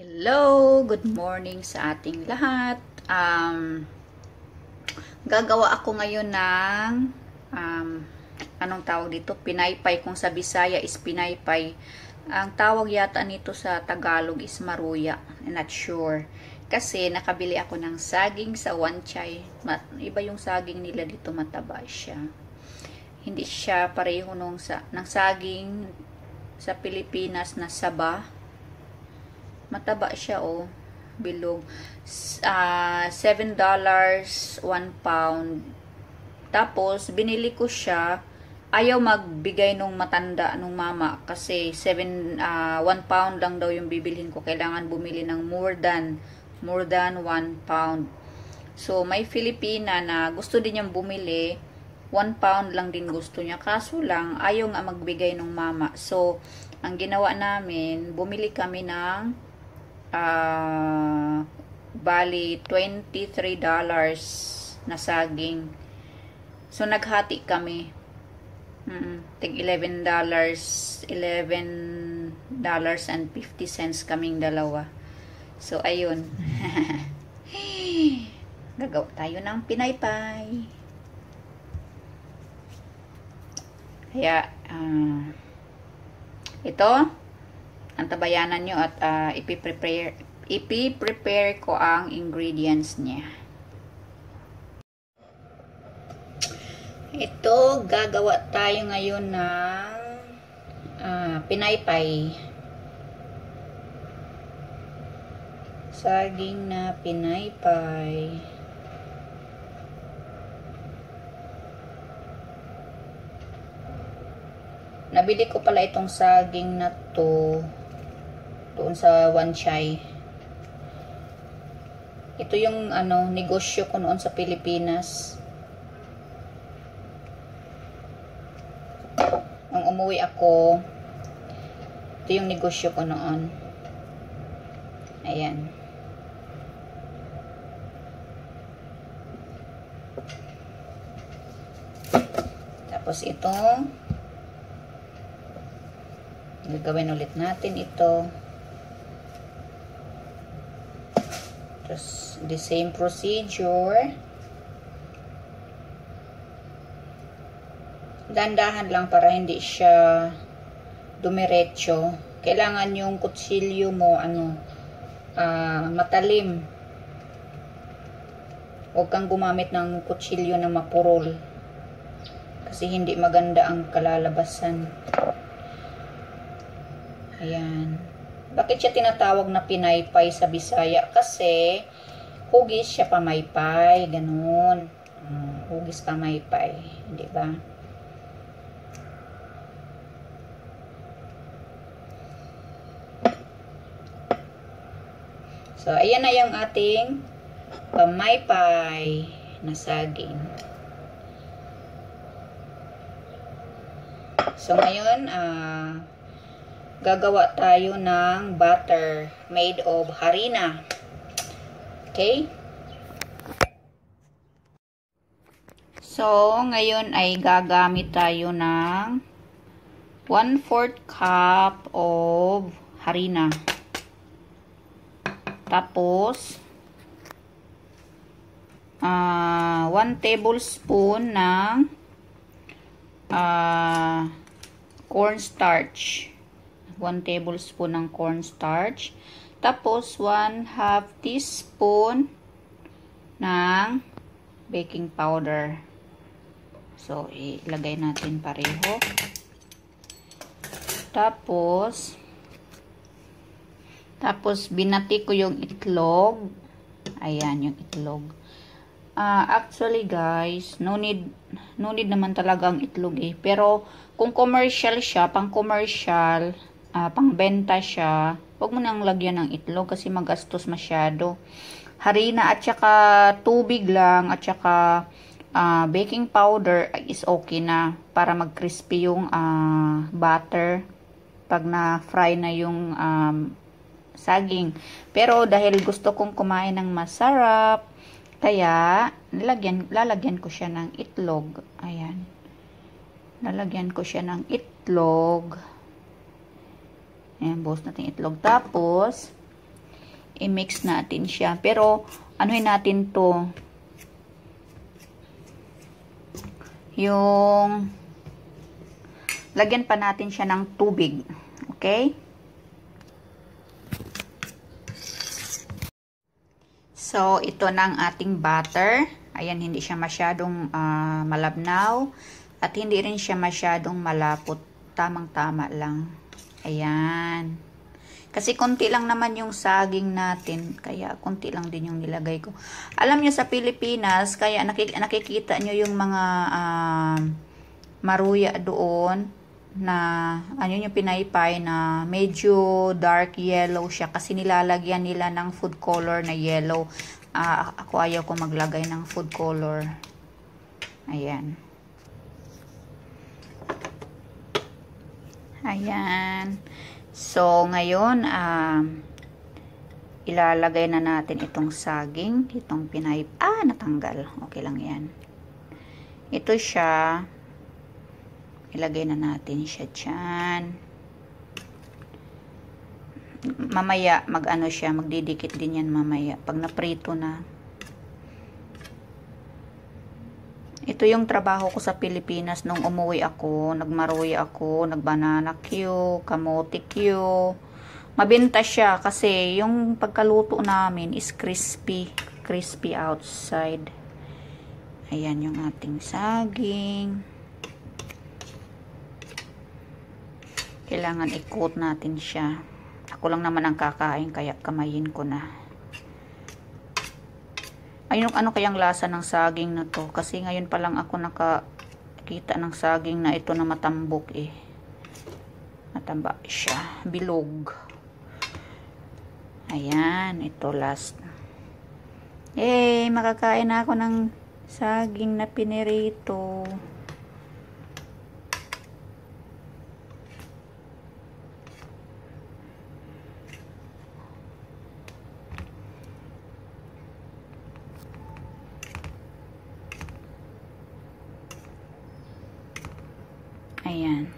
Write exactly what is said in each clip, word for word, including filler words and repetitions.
Hello! Good morning sa ating lahat. Um, gagawa ako ngayon ng um, anong tawag dito? Pinaypay. Kung sa Bisaya is pinaypay. Ang tawag yata nito sa Tagalog is maruya. I'm not sure. Kasi nakabili ako ng saging sa Wanchay. Iba yung saging nila dito, mataba siya. Hindi siya pareho nung sa, ng saging sa Pilipinas na saba. Mataba siya, oh. Bilog. Uh, seven dollars, one pound. Tapos, binili ko siya. Ayaw magbigay nung matanda, nung mama. Kasi, seven, uh, one pound lang daw yung bibilhin ko. Kailangan bumili ng more than, more than one pound. So, may Filipina na gusto din niyang bumili. one pound lang din gusto niya. Kaso lang, ayaw nga magbigay nung mama. So, ang ginawa namin, bumili kami ng Uh, bali twenty-three dollars na saging. So naghati kami. Mm, tig eleven dollars, eleven dollars and fifty cents kaming dalawa. So ayun. Gagawa tayo ng pinaypay. Kaya uh, ito antabayanan nyo at uh, ipiprepare, ipiprepare ko ang ingredients niya. Ito, gagawa tayo ngayon ng uh, pinaypay. Saging na pinaypay. Nabili ko pala itong saging na to doon sa Wanchay. Ito yung ano, negosyo ko noon sa Pilipinas. Nung umuwi ako, ito yung negosyo ko noon. Ayan. Tapos ito, gagawin ulit natin ito. Just the same procedure. Dandahan lang para hindi siya dumiretso. Kailangan yung kutsilyo mo ano uh, matalim. Huwag kang gumamit ng kutsilyo na mapurol. Kasi hindi maganda ang kalalabasan. Ayan. Bakit siya tinatawag na pinaypay sa Bisaya? Kasi hugis siya pamaypay, ganun. Uh, hugis pamaypay, di ba? So, ayan na yung ating pamaypay na saging. So, ngayon, ah, uh, gagawa tayo ng butter made of harina. Okay? So, ngayon ay gagamit tayo ng one fourth cup of harina. Tapos, uh, one tablespoon ng uh, cornstarch. one tablespoon ng cornstarch. Tapos, one half teaspoon ng baking powder. So, ilagay natin pareho. Tapos, tapos, binati ko yung itlog. Ayan, yung itlog. Uh, actually, guys, no need, no need naman talaga ang itlog eh. Pero, kung commercial siya, pang commercial, Uh, pangbenta siya, huwag mo nang lagyan ng itlog kasi magastos masyado. Harina at saka tubig lang at saka uh, baking powder is okay na para mag-crispy yung uh, butter pag na-fry na yung um, saging. Pero dahil gusto kong kumain ng masarap, kaya lalagyan, lalagyan ko siya ng itlog. Ayan. Lalagyan ko siya ng itlog. Ayan, buhos natin itlog. Tapos, i-mix natin siya. Pero, anuhin natin to. Yung, lagyan pa natin siya ng tubig. Okay? So, ito na ang ating butter. Ayan, hindi siya masyadong uh, malabnaw. At hindi rin siya masyadong malapot. Tamang-tama lang. Ayan. Kasi konti lang naman yung saging natin. Kaya konti lang din yung nilagay ko. Alam nyo sa Pilipinas, kaya nakik nakikita nyo yung mga uh, maruya doon. Na ano yung pinaypay na medyo dark yellow siya kasi nilalagyan nila ng food color na yellow. Uh, ako ayaw ko maglagay ng food color. Ayan. Ayan. So, ngayon, uh, ilalagay na natin itong saging, itong pinay... Ah, natanggal. Okay lang yan. Ito siya. Ilagay na natin siya dyan. Mamaya, mag-ano siya, magdidikit din yan mamaya. Pag naprito na. Ito yung trabaho ko sa Pilipinas nung umuwi ako. Nagmaroy ako, nagbanana Q, kamote Q. Mabenta siya kasi yung pagkaluto namin is crispy. Crispy outside. Ayan yung ating saging. Kailangan i-coat natin siya. Ako lang naman ang kakain kaya kamayin ko na. Ayun, ano kayang lasa ng saging na to? Kasi ngayon pa lang ako nakakita ng saging na ito na matambok eh. Matamba siya. Bilog. Ayan, ito last. Eh, makakain na ako ng saging na pinirito. Ayan.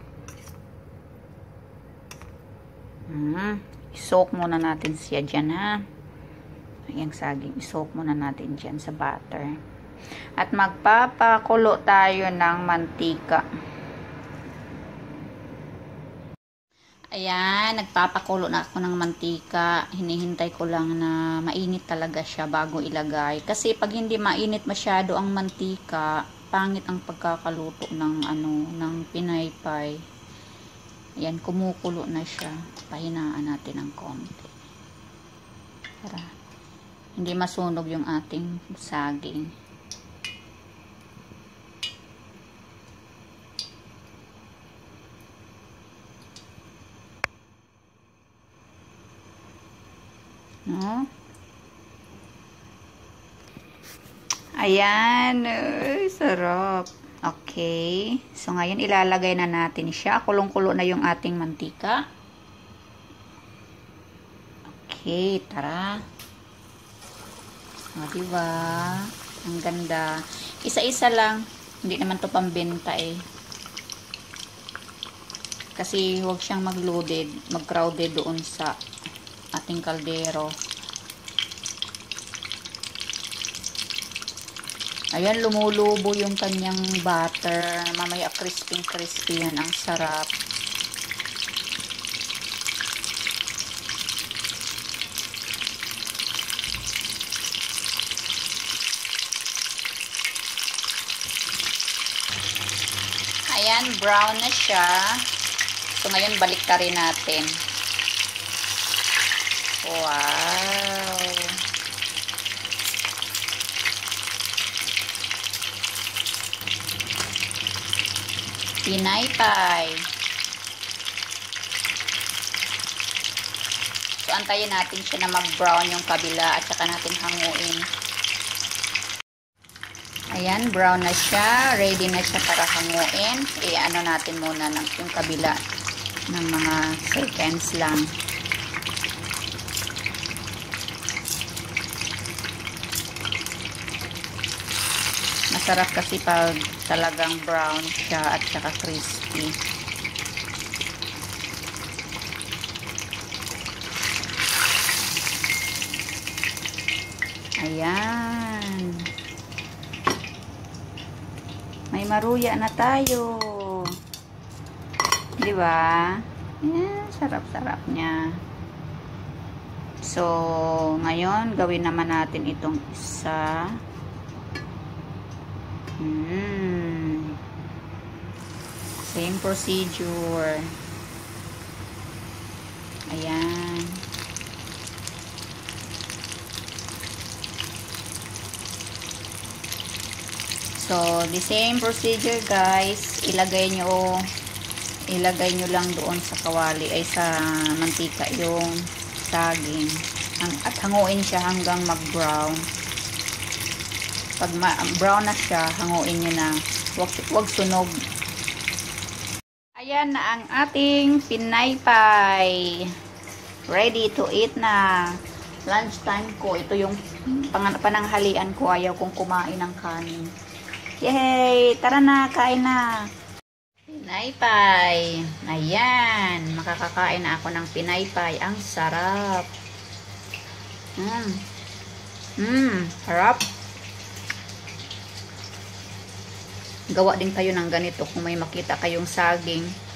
Hmm. I-soak muna natin siya dyan, ha. Ayan, saging. I-soak muna natin dyan sa butter. At magpapakulo tayo ng mantika. Ayan, nagpapakulo na ako ng mantika. Hinihintay ko lang na mainit talaga siya bago ilagay. Kasi pag hindi mainit masyado ang mantika, pangit ang pagkakaluto ng ano, ng pinaypay. Ayan, kumukulo na siya. Pahinaan natin ng konti. Para hindi masunog yung ating saging. No? Ayan. Ay, sarap. Okay. So, ngayon ilalagay na natin siya. Kulong-kulo na yung ating mantika. Okay, tara. O, diba? Ang ganda. Isa-isa lang. Hindi naman to pambenta eh. Kasi huwag siyang mag-loaded, mag-crowded doon sa ating kaldero. Ayan, lumulubo yung kanyang butter. Mamaya crispy-crispy yan. Ang sarap. Ayan, brown na siya. So, ngayon balik ka rin natin. Wow! Pinaypay. So, antayin natin siya na mag-brown yung kabila at saka natin hanguin. Ayan, brown na siya. Ready na siya para hanguin. I-ano natin muna ng yung kabila ng mga seconds lang. Masarap kasi pag talagang brown siya at saka crispy. Ayan. May maruya na tayo. Di ba? Ayan, sarap-sarap niya. So, ngayon, gawin naman natin itong isa. Hmm. Same procedure. Ayan. So, the same procedure guys. Ilagay nyo, ilagay nyo lang doon sa kawali, ay sa mantika yung saging. At hanguin siya hanggang mag-brown. Pag brown na siya, hanguin nyo na. Huwag, huwag sunog. Ayan na ang ating pinaypay. Ready to eat na. Lunch time ko. Ito yung pananghalian ko. Ayaw kong kumain ng kanin. Yay! Tara na, kain na. Pinaypay. Ayan. Makakakain na ako ng pinaypay. Ang sarap. Mmm. Mmm. Sarap. Gawa din kayo ng ganito kung may makita kayong saging.